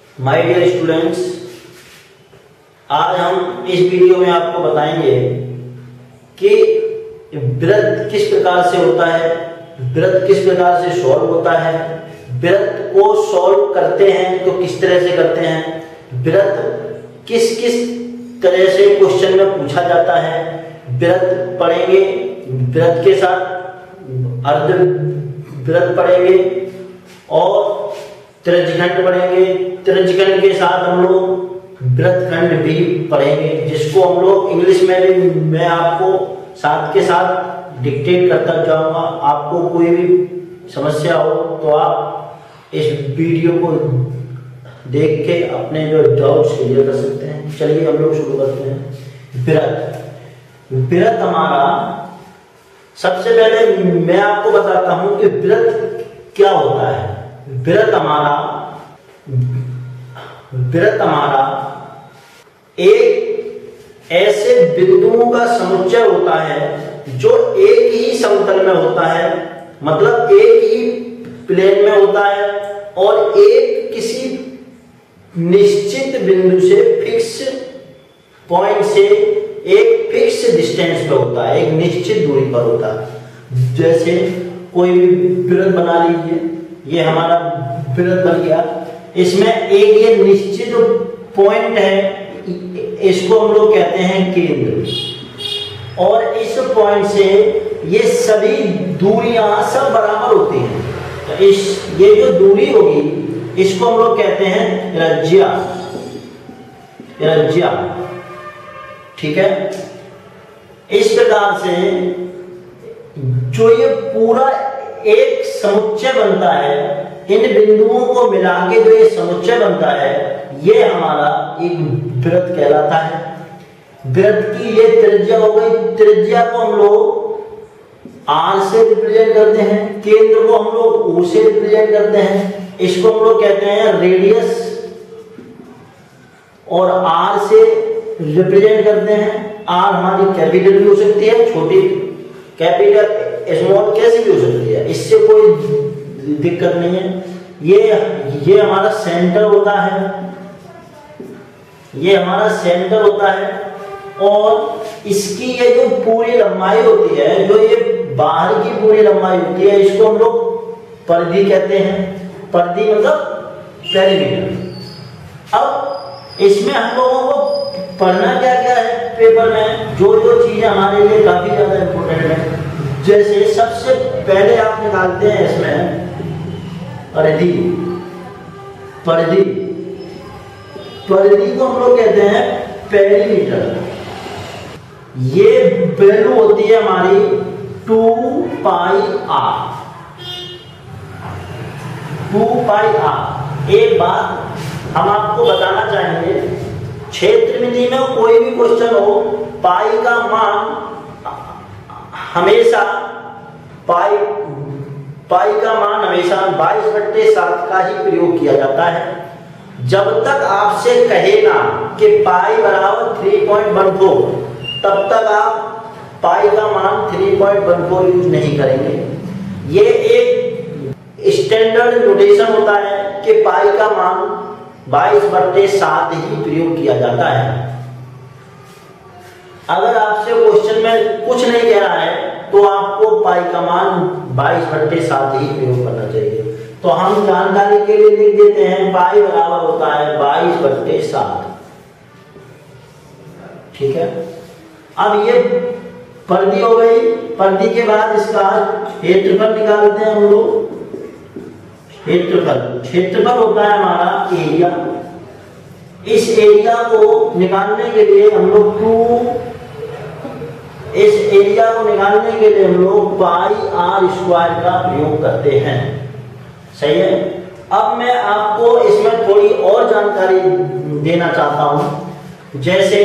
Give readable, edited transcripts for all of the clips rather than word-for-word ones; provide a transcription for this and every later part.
My dear students, आज हम इस वीडियो में आपको बताएंगे कि वृत्त किस प्रकार से होता है, वृत्त किस प्रकार से सॉल्व होता है, वृत्त को सॉल्व करते हैं तो किस तरह से करते हैं, वृत्त किस किस तरह से क्वेश्चन में पूछा जाता है, वृत्त पढ़ेंगे, वृत्त के साथ अर्ध वृत्त पढ़ेंगे और त्रिज्यखंड पढ़ेंगे। त्रिज्यखंड के साथ हम लोग वृत्तखंड भी पढ़ेंगे, जिसको हम लोग इंग्लिश में भी मैं आपको साथ के साथ डिक्टेट करता जाऊंगा। आपको कोई भी समस्या हो तो आप इस वीडियो को देख के अपने जो डाउट्स क्लियर कर सकते हैं। चलिए हम लोग शुरू करते हैं। वृत्त हमारा, सबसे पहले मैं आपको बताता हूं कि वृत्त क्या होता है। वृत्त हमारा एक ऐसे बिंदुओं का समुच्चय होता है जो एक ही समतल में होता है, मतलब एक ही प्लेन में होता है और एक किसी निश्चित बिंदु से फिक्स पॉइंट से एक फिक्स डिस्टेंस पे होता है, एक निश्चित दूरी पर होता है। जैसे कोई भी वृत्त बना लीजिए, ये हमारा वृत्त बन गया, इसमें एक ये निश्चित पॉइंट है, इसको हम लोग कहते हैं केंद्र, और इस पॉइंट से ये सभी दूरियां सब बराबर होती हैं। तो ये जो दूरी होगी इसको हम लोग कहते हैं त्रिज्या। ठीक है, इस प्रकार से जो ये पूरा एक समुच्चय बनता है, इन बिंदुओं को मिला के जो ये समुच्चय बनता है, ये हमारा एक वृत्त कहलाता है। वृत्त की ये त्रिज्या हो गई। त्रिज्या को हम लोग R से रिप्रेजेंट करते हैं, केंद्र को हम लोग O से रिप्रेजेंट करते हैं, इसको हम लोग कहते हैं रेडियस, और R से रिप्रेजेंट करते हैं। R हमारी कैपिटल भी हो सकती है, छोटी कैपिटल स्मॉल कैसी भी हो सकती है, इससे कोई दिक्कत नहीं है। ये हमारा सेंटर होता है, ये हमारा सेंटर होता है, और इसकी ये जो पूरी लंबाई होती है, जो ये बाहर की पूरी लंबाई होती है, इसको हम लोग परिधि कहते हैं। परिधि मतलब पेरीमीटर। अब इसमें हम लोगों को पढ़ना क्या क्या है पेपर में, जो जो चीजें हमारे लिए काफी ज्यादा इंपॉर्टेंट है। जैसे सबसे पहले आप निकालते हैं इसमें परिधि। परिधि को हम लोग कहते हैं पेरीमीटर। ये वैल्यू होती है हमारी 2πr। एक बात हम आपको बताना चाहेंगे, क्षेत्रमिति में कोई भी क्वेश्चन हो, पाई का मान हमेशा पाई का मान हमेशा 22/7 का ही प्रयोग किया जाता है। जब तक आपसे कहेगा कि पाई बराबर 3.14, तब तक आप पाई का मान 3.14 यूज नहीं करेंगे। ये एक स्टैंडर्ड नोटेशन होता है कि पाई का मान 22/7 ही प्रयोग किया जाता है। अगर आपसे क्वेश्चन में कुछ नहीं कह रहा है तो आपको पाई का मान 22/7 ही प्रयोग करना चाहिए। तो हम जानकारी के लिए लिख देते हैं पाई बराबर होता है 22/7। ठीक है, अब ये परिधि हो गई। परिधि के बाद इसका क्षेत्रफल निकालते हैं हम लोग। क्षेत्रफल होता है हमारा एरिया। इस एरिया को निकालने के लिए हम लोग पाई r स्क्वायर का प्रयोग करते हैं। सही है। अब मैं आपको इसमें थोड़ी और जानकारी देना चाहता हूं। जैसे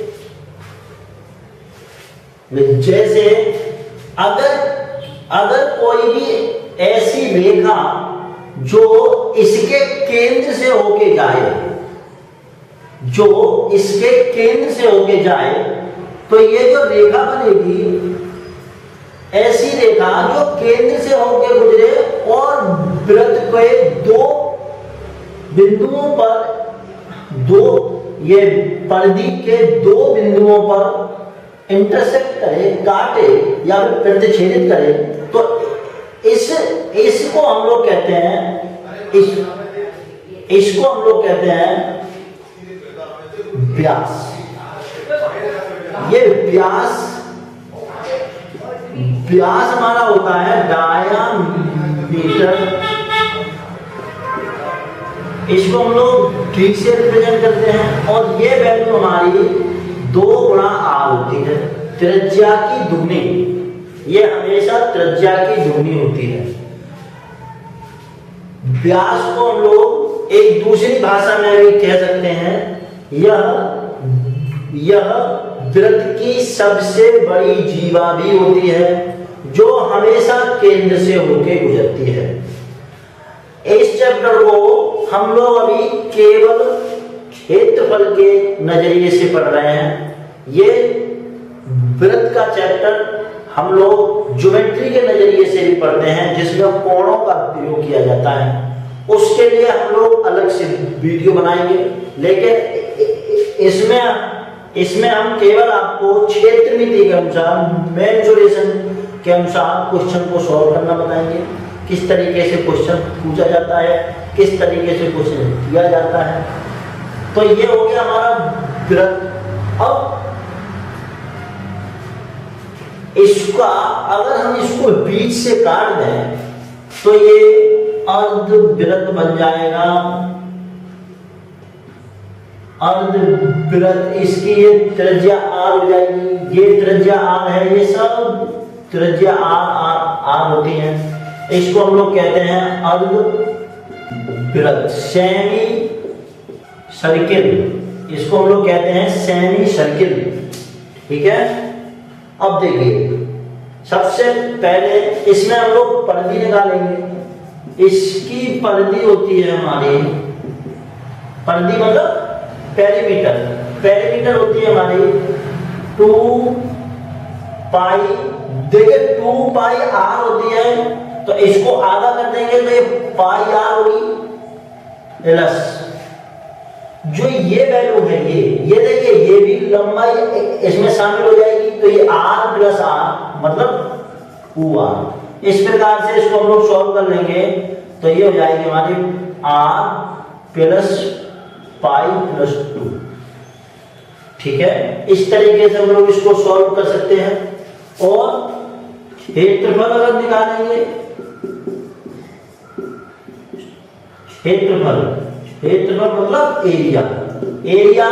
अगर कोई भी ऐसी रेखा जो इसके केंद्र से होके जाए, तो ये जो रेखा बनेगी, ऐसी रेखा जो केंद्र से होके गुजरे और वृत्त के बिंदुओं पर ये परिधि के दो बिंदुओं पर इंटरसेक्ट करे, काटे या फिर प्रतिच्छेदित करे, तो इसको हम लोग कहते हैं, इसको हम लोग कहते हैं व्यास। ये व्यास हमारा होता है डायामीटर। इसको हम लोग ठीक से रिप्रेजेंट करते हैं और ये वैल्यू हमारी 2 गुणा r होती है, त्रिज्या की दुगनी। ये हमेशा त्रिज्या की दुगनी होती है। व्यास को हम लोग एक दूसरी भाषा में भी कह सकते हैं, यह वृत्त की सबसे बड़ी जीवा भी होती है जो हमेशा केंद्र से होकर गुजरती है। इस चैप्टर को हम लोग अभी केवल क्षेत्रफल के नजरिए से पढ़ रहे हैं। ये वृत्त का चैप्टर हम लोग ज्योमेट्री के नजरिए से भी पढ़ते हैं, जिसमें कोणों का प्रयोग किया जाता है। उसके लिए हम लोग अलग से वीडियो बनाएंगे, लेकिन इसमें हम केवल आपको क्षेत्रमिति के अनुसार, मेंसुरेशन के अनुसार क्वेश्चन को सॉल्व करना बताएंगे। किस तरीके से क्वेश्चन पूछा जाता है, किस तरीके से क्वेश्चन किया जाता है। तो ये हो गया हमारा वृत्त। अब इसका अगर हम इसको बीच से काट दें तो ये अर्धवृत्त बन जाएगा। अर्धवृत्त, इसकी ये त्रिज्या r हो जाएगी, ये त्रिज्या r है, ये सब त्रिज्या r होती है। इसको हम लोग कहते हैं अर्धवृत्त, सेमी सर्किल। इसको हम लोग कहते हैं सेमी सर्किल, ठीक है। अब देखिए, सबसे पहले इसमें हम लोग परिधि निकालेंगे। इसकी परिधि होती है हमारी, परिधि मतलब पेरीमीटर। पेरीमीटर होती है हमारी 2 पाई, देखिए 2 पाई r होती है, तो इसको आधा कर देंगे तो ये पाई r होगी प्लस जो ये वैल्यू है, ये देखिए, ये भी लंबाई इसमें शामिल हो जाएगी, तो ये r प्लस r मतलब 2r। इस प्रकार से इसको हम लोग सॉल्व कर लेंगे तो ये हो जाएगी हमारी r प्लस पाई प्लस 2, ठीक है। इस तरीके से हम लोग इसको सॉल्व कर सकते हैं। और क्षेत्रफल अगर निकालेंगे, क्षेत्रफल मतलब एरिया। एरिया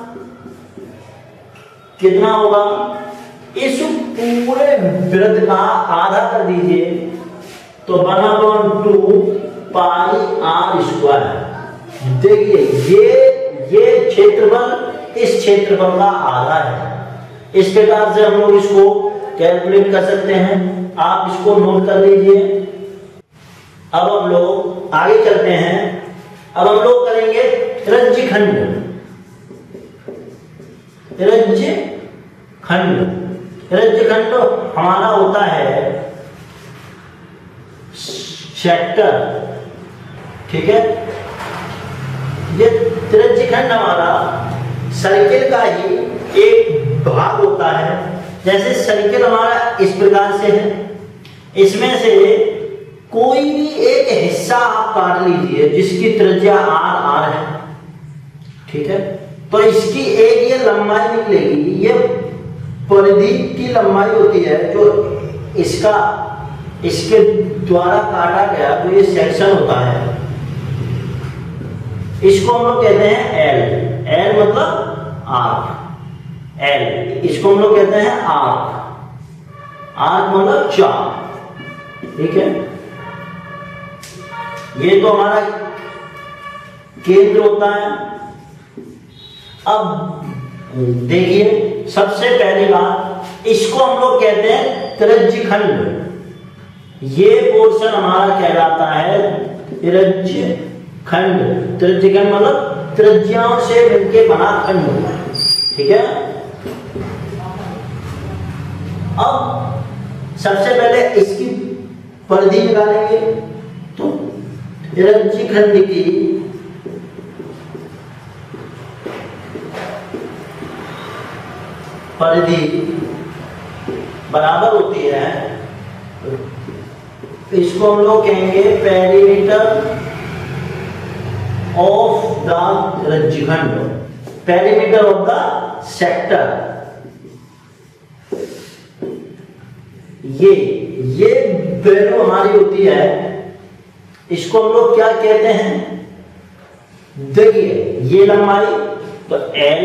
कितना होगा, इस पूरे वृत्त का आधा कर दीजिए तो 1/2 पाई r स्क्वायर। देखिए ये क्षेत्रफल इस क्षेत्रफल का आधा है। इस प्रकार से हम लोग इसको कैलकुलेट कर सकते हैं, आप इसको नोट कर लीजिए। अब हम लोग आगे चलते हैं। अब हम लोग करेंगे त्रिज्यखंड। त्रिज्यखंड हमारा होता है सेक्टर, ठीक है। ये त्रिज्यखंड हमारा सर्किल का ही एक भाग होता है। जैसे सर्किल हमारा इस प्रकार से है, इसमें से कोई भी एक हिस्सा आप काट लीजिए जिसकी त्रिज्या r है, ठीक है। तो इसकी एक ये लंबाई निकलेगी, ये परिधि की लंबाई होती है जो इसके द्वारा काटा गया जो ये सेक्शन होता है, इसको हम लोग कहते हैं L। L मतलब आर्क, L इसको हम लोग कहते हैं आर्क। आर्क मतलब चाप, ठीक है। ये तो हमारा केंद्र होता है। अब देखिए, सबसे पहली बात, इसको हम लोग कहते हैं त्रिज्यखंड। ये पोर्शन हमारा कहलाता है त्रिज्यखंड। त्रिज्यखंड मतलब त्रिज्याओं से मिलकर बना खंड होता है, ठीक है। अब सबसे पहले इसकी परिधि निकालेंगे, तो त्रिज्यखंड की परिधि बराबर होती है, इसको हम लोग कहेंगे पेरीमीटर ऑफ द रज्जुखंड, पेरीमीटर ऑफ द सेक्टर। ये वैल्यू हमारी होती है, इसको हम लोग क्या कहते हैं, देखिए ये लंबाई तो L,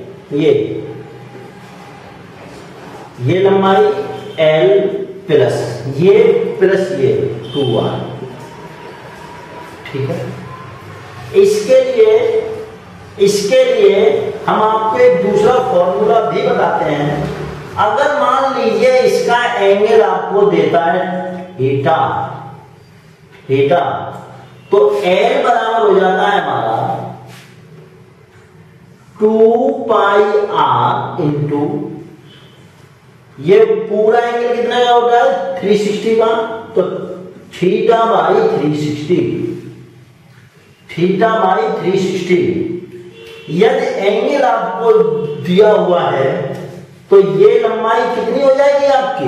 ये लंबाई L प्लस ये 2R, ठीक है। इसके लिए हम आपको एक दूसरा फॉर्मूला भी बताते हैं। अगर मान लीजिए इसका एंगल आपको देता है थीटा, तो L बराबर हो जाता है हमारा 2πr इंटू, ये पूरा एंगल कितना का होता है 360 का, तो थीटा बाई 360। यदि एंगल आपको दिया हुआ है तो ये लंबाई कितनी हो जाएगी आपकी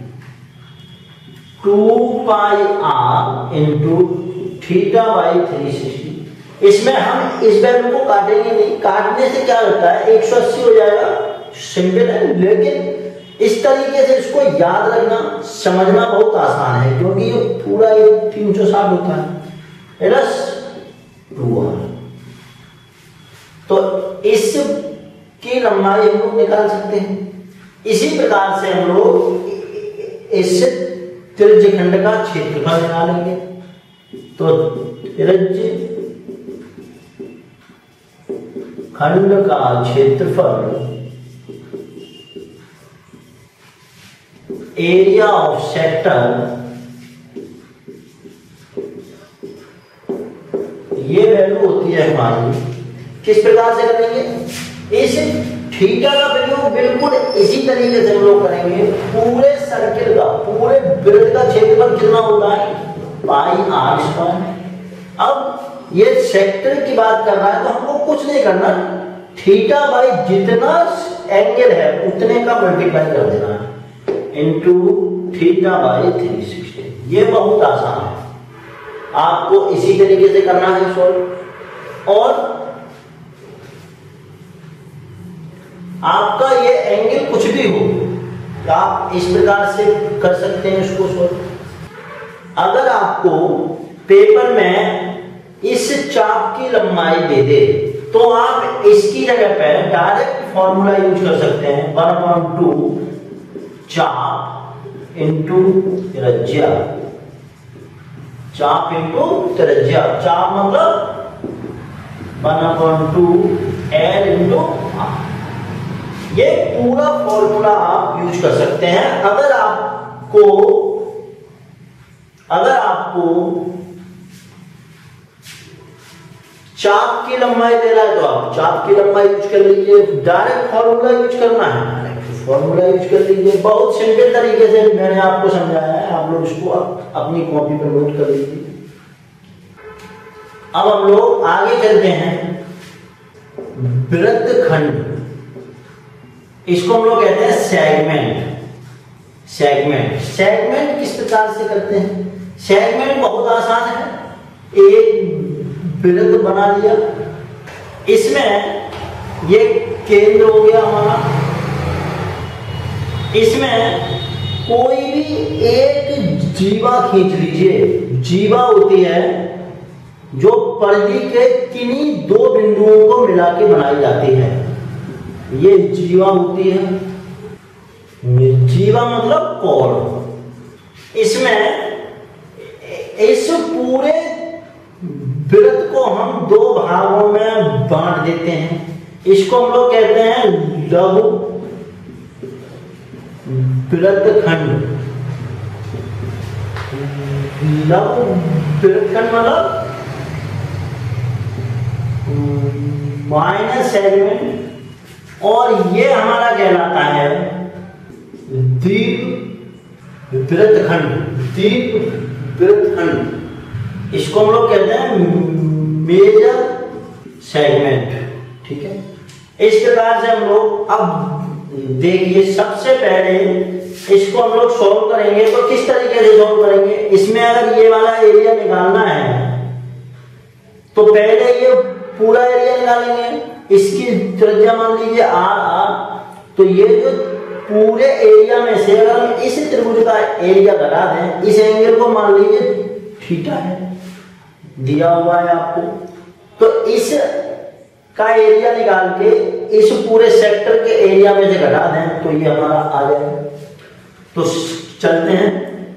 2πr इंटू थीटा बाई 360। इसमें हम इस वैल्यू को काटेंगे नहीं, काटने से क्या होता है 180 हो जाएगा, सिंपल है। लेकिन इस तरीके से इसको याद रखना, समझना बहुत आसान है, क्योंकि ये पूरा 360 होता है प्लस 2R। तो इसकी लंबाई हम लोग निकाल सकते हैं। इसी प्रकार से हम लोग इस त्रिज्यखंड का क्षेत्रफल निकालेंगे। तो त्रिज्यखंड का क्षेत्रफल एरिया ऑफ सेक्टर, ये वैल्यू होती है हमारी, किस प्रकार से करेंगे, इस थीटा का प्रयोग बिल्कुल इसी तरीके से हम लोग करेंगे। पूरे सर्किल का, पूरे वृत्त का क्षेत्रफल कितना होता है πr²। अब ये सेक्टर की बात कर रहा है तो हमको कुछ नहीं करना, थीटा बाई जितना एंगल है उतने का मल्टीप्लाई कर देना है इंटू थीटा बाई 360। ये बहुत आसान है, आपको इसी तरीके से करना है सॉल्व। और आपका ये एंगल कुछ भी हो, तो आप इस प्रकार से कर सकते हैं इसको सॉल्व। अगर आपको पेपर में इस चाप की लंबाई दे दे तो आप इसकी जगह पर डायरेक्ट फॉर्मूला यूज कर सकते हैं, 1/2 चाप इंटू त्रिज्या, चाप इंटू त्रिज्या, चाप मतलब 1/2 L इंटू R। ये पूरा फॉर्मूला आप यूज कर सकते हैं। अगर आपको चाप की लंबाई दे रहा है तो आप चाप की लंबाई यूज कर लीजिए, डायरेक्ट फॉर्मूला यूज करना है फॉर्मूला यूज कर लीजिए। बहुत सिंपल तरीके से मैंने आपको समझाया है, आप लोग इसको अपनी कॉपी पर नोट कर लीजिए। अब हम लोग आगे चलते हैं, वृत्तखंड, इसको हम लोग कहते हैं सेगमेंट किस प्रकार से करते हैं, सेगमेंट बहुत आसान है। एक वृत्त बना लिया, इसमें ये केंद्र हो गया हमारा, इसमें कोई भी एक जीवा खींच लीजिए। जीवा होती है जो परिधि के किन्हीं दो बिंदुओं को मिला के बनाई जाती है, ये जीवा होती है। जीवा मतलब कोण। इसमें इस पूरे वृत्त को हम दो भागों में बांट देते हैं, इसको हम लोग कहते हैं लघु वृत्तखंड। लघु वृत्तखंड मतलब माइनर सेगमेंट, और ये हमारा कहलाता है दीर्घ वृत्तखंड। इसको हम लोग कहते हैं मेजर सेगमेंट, ठीक है। इस प्रकार से हम लोग अब देखिए सबसे पहले इसको हम लोग सॉल्व करेंगे तो किस तरीके से सॉल्व करेंगे, इसमें अगर ये वाला एरिया निकालना है तो पहले ये पूरा एरिया निकालेंगे, इसकी त्रिज्या मान लीजिए आर, तो ये जो पूरे एरिया में से अगर हम इस त्रिभुज का एरिया घटा दें, इस एंगल को मान लीजिए थीटा है, दिया हुआ है आपको, तो इस का एरिया निकाल के इस पूरे सेक्टर के एरिया में से घटा दें तो ये हमारा आ जाएगा। तो चलते हैं,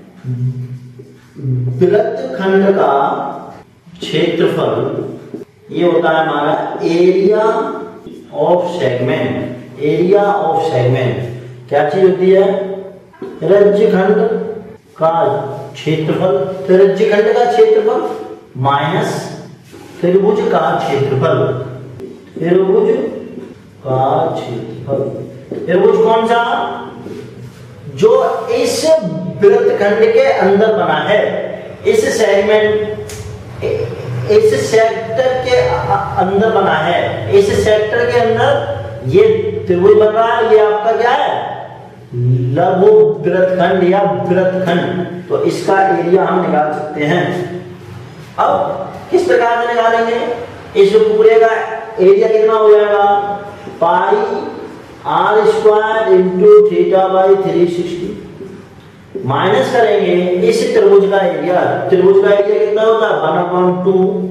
वृत्तखंड का क्षेत्रफल ये होता है हमारा area of segment. Area of segment क्या चीज होती है, रज्जुखंड का क्षेत्रफल, रज्जुखंड का क्षेत्रफल माइनस त्रिभुज का क्षेत्रफल, त्रिभुज का क्षेत्रफल, त्रिभुज कौन सा, जो इस वृत्तखंड के अंदर बना है, इस सेगमेंट, इस सेक्टर के अंदर बना है, इस सेक्टर के अंदर ये त्रिभुज बन रहा है, ये आपका क्या है, लघु वृत्तखंड या वृत्तखंड, तो इसका एरिया हम निकाल सकते हैं। अब किस प्रकार से निकालेंगे, इस पूरे का एरिया कितना हो जाएगा, pi R square into theta by 360, minus करेंगे इस त्रिभुज का एरिया, त्रिभुज का एरिया कितना होता है 1/2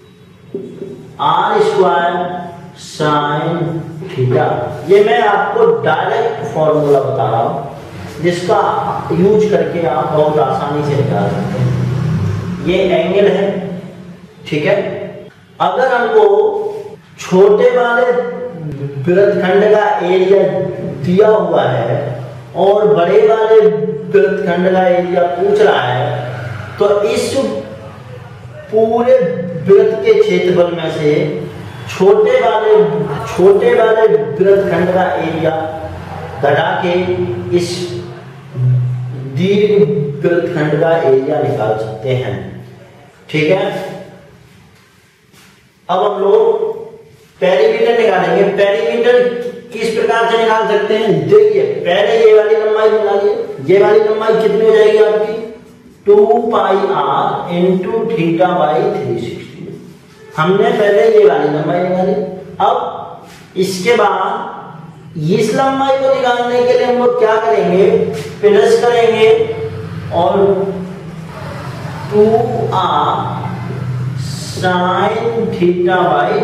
आर स्क्वायर साइन थीटा। ये मैं आपको डायरेक्ट फॉर्मूला बता रहा हूं जिसका यूज करके आप बहुत आसानी से निकाल सकते हैं। ये एंगल है, ठीक है। अगर हमको छोटे वाले वृत्तखंड का एरिया दिया हुआ है और बड़े वाले वृत्तखंड का एरिया पूछ रहा है, तो इस पूरे वृत्त के क्षेत्रफल में से छोटे वाले वृत्तखंड का एरिया घटा के इस दीर्घ वृत्तखंड का एरिया निकाल सकते हैं, ठीक है। अब हम लोग पेरीमीटर निकालेंगे। पेरीमीटर किस प्रकार से निकाल सकते हैं, देखिए पहले ये वाली लंबाई निकालिए, ये वाली लंबाई कितनी हो जाएगी आपकी 2 pi R into theta by 360। हमने पहले ये वाली लंबाई निकाली। अब इसके बाद इस लंबाई को निकालने के लिए हम लोग क्या करेंगे, प्लस करेंगे और 2r sine theta by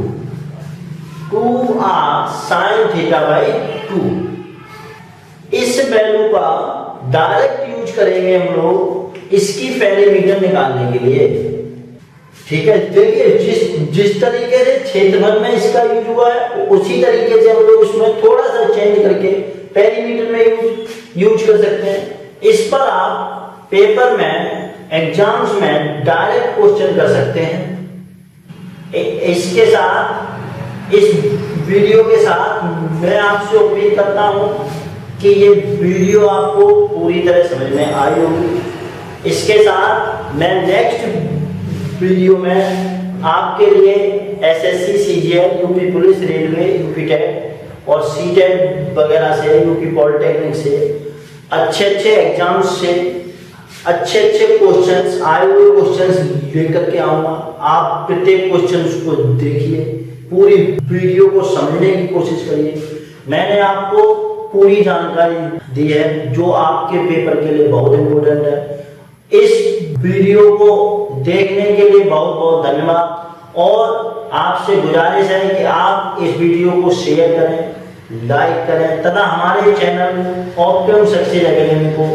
2r sine theta by 2। इस वैल्यू का डायरेक्ट यूज करेंगे हम लोग इसकी पेरीमीटर निकालने के लिए, ठीक है। देखिए जिस तरीके से क्षेत्रफल में इसका यूज हुआ है उसी तरीके से हम लोग इसमें थोड़ा सा चेंज करके पेरीमीटर में यूज कर सकते हैं। इस पर आप पेपर में एग्जाम्स में डायरेक्ट क्वेश्चन कर सकते हैं। इसके साथ, इस वीडियो के साथ मैं आपसे उम्मीद करता हूं कि ये वीडियो आपको पूरी तरह समझ में आई होगी। इसके साथ मैं नेक्स्ट वीडियो में आपके लिए SSC, CGL, UP police, railway, UP TET और सीटेट वगैरह से, यूपी पॉलिटेक्निक से अच्छे एग्जाम्स से अच्छे क्वेश्चंस, आए हुए क्वेश्चंस लेकर के आऊंगा। आप प्रत्येक क्वेश्चंस को देखिए, पूरी वीडियो को समझने की कोशिश करिए। मैंने आपको पूरी जानकारी दी है जो आपके पेपर के लिए बहुत इंपॉर्टेंट है। इस वीडियो को देखने के लिए बहुत बहुत धन्यवाद और आपसे गुजारिश है कि आप इस वीडियो को शेयर करें, लाइक करें तथा हमारे चैनल ऑप्टिमम सक्सेस एकेडमी को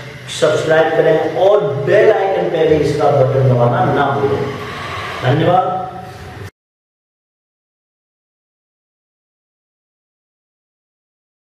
सब्सक्राइब करें और बेल आइकन पे भी इसका बटन दबाना ना भूलें। धन्यवाद।